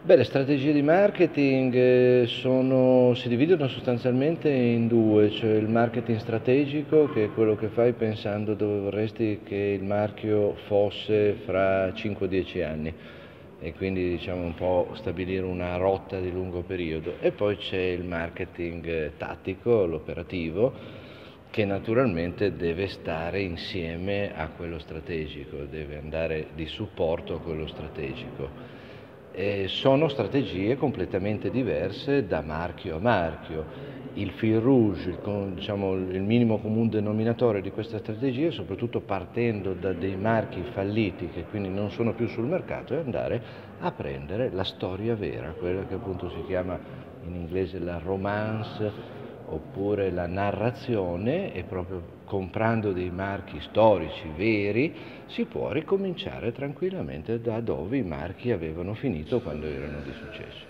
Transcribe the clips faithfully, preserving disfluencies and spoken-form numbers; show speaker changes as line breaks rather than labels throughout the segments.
Beh, le strategie di marketing eh, sono, si dividono sostanzialmente in due, cioè il marketing strategico, che è quello che fai pensando dove vorresti che il marchio fosse fra cinque o dieci anni, e quindi diciamo un po' stabilire una rotta di lungo periodo. E poi c'è il marketing eh, tattico, l'operativo, che naturalmente deve stare insieme a quello strategico, deve andare di supporto a quello strategico. E sono strategie completamente diverse da marchio a marchio. Il fil rouge, il, diciamo, il minimo comune denominatore di questa strategia, soprattutto partendo da dei marchi falliti che quindi non sono più sul mercato, è andare a prendere la storia vera, quella che appunto si chiama in inglese la romance oppure la narrazione, e proprio comprando dei marchi storici veri si può ricominciare tranquillamente da dove i marchi avevano finito quando erano di successo.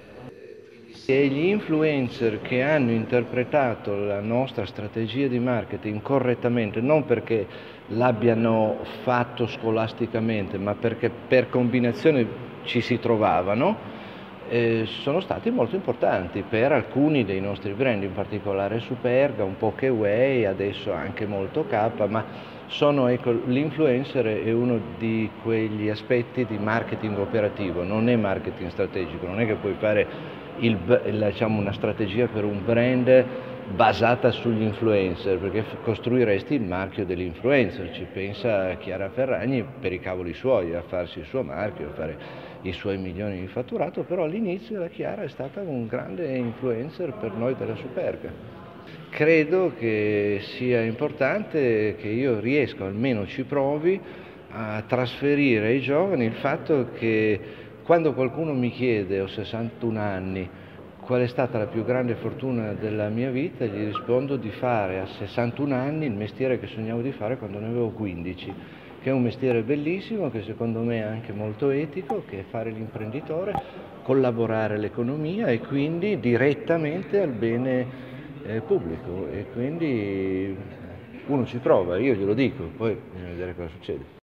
E gli influencer che hanno interpretato la nostra strategia di marketing correttamente, non perché l'abbiano fatto scolasticamente, ma perché per combinazione ci si trovavano, eh, sono stati molto importanti per alcuni dei nostri brand, in particolare Superga, un po' K-Way, adesso anche molto K, ma sono, ecco, l'influencer è uno di quegli aspetti di marketing operativo, non è marketing strategico, non è che puoi fare il, diciamo, una strategia per un brand basata sugli influencer, perché costruiresti il marchio dell'influencer. Ci pensa Chiara Ferragni per i cavoli suoi a farsi il suo marchio, a fare i suoi milioni di fatturato, però all'inizio la Chiara è stata un grande influencer per noi della Superga. Credo che sia importante che io riesca, almeno ci provi, a trasferire ai giovani il fatto che quando qualcuno mi chiede, ho sessantuno anni, qual è stata la più grande fortuna della mia vita, gli rispondo di fare a sessantuno anni il mestiere che sognavo di fare quando ne avevo quindici, che è un mestiere bellissimo, che secondo me è anche molto etico, che è fare l'imprenditore, collaborare all'economia e quindi direttamente al bene eh, pubblico, e quindi uno ci prova, io glielo dico, poi bisogna vedere cosa succede.